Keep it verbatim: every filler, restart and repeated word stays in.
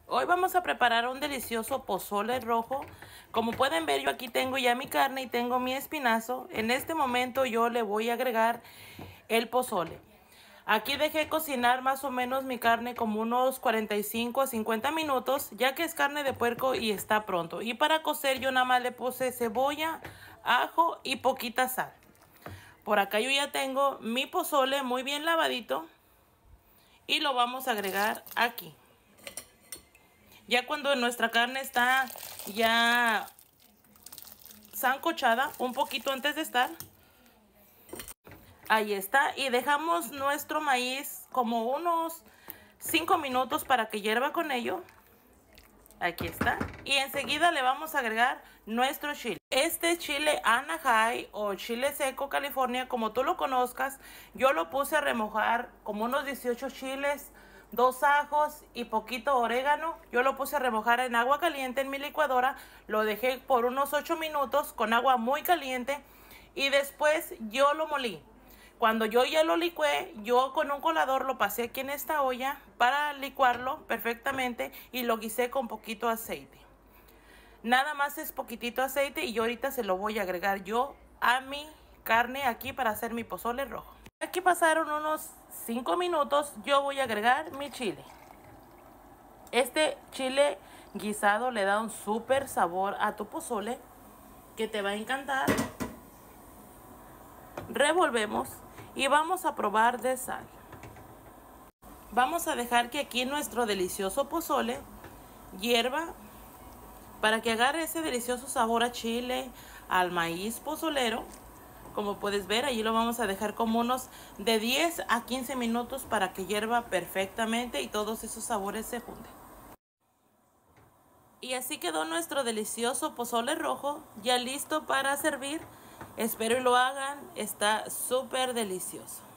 Hoy vamos a preparar un delicioso pozole rojo. Como pueden ver, yo aquí tengo ya mi carne y tengo mi espinazo. En este momento yo le voy a agregar el pozole. Aquí dejé cocinar más o menos mi carne como unos cuarenta y cinco a cincuenta minutos, ya que es carne de puerco y está pronto. Y para cocer yo nada más le puse cebolla, ajo y poquita sal. Por acá yo ya tengo mi pozole muy bien lavadito y lo vamos a agregar aquí. Ya cuando nuestra carne está ya sancochada, un poquito antes de estar, ahí está. Y dejamos nuestro maíz como unos cinco minutos para que hierva con ello. Aquí está. Y enseguida le vamos a agregar nuestro chile. Este chile Anaheim o chile seco California, como tú lo conozcas, yo lo puse a remojar como unos dieciocho chiles, dos ajos y poquito orégano. Yo lo puse a remojar en agua caliente en mi licuadora. Lo dejé por unos ocho minutos con agua muy caliente y después yo lo molí. Cuando yo ya lo licué, yo con un colador lo pasé aquí en esta olla para licuarlo perfectamente y lo guisé con poquito aceite. Nada más es poquitito aceite y yo ahorita se lo voy a agregar yo a mi carne aquí para hacer mi pozole rojo. Aquí pasaron unos cinco minutos, yo voy a agregar mi chile. Este chile guisado le da un súper sabor a tu pozole que te va a encantar. Revolvemos y vamos a probar de sal. Vamos a dejar que aquí nuestro delicioso pozole hierva para que agarre ese delicioso sabor a chile, al maíz pozolero. Como puedes ver, allí lo vamos a dejar como unos de diez a quince minutos para que hierva perfectamente y todos esos sabores se junten. Y así quedó nuestro delicioso pozole rojo, ya listo para servir. Espero y lo hagan, está súper delicioso.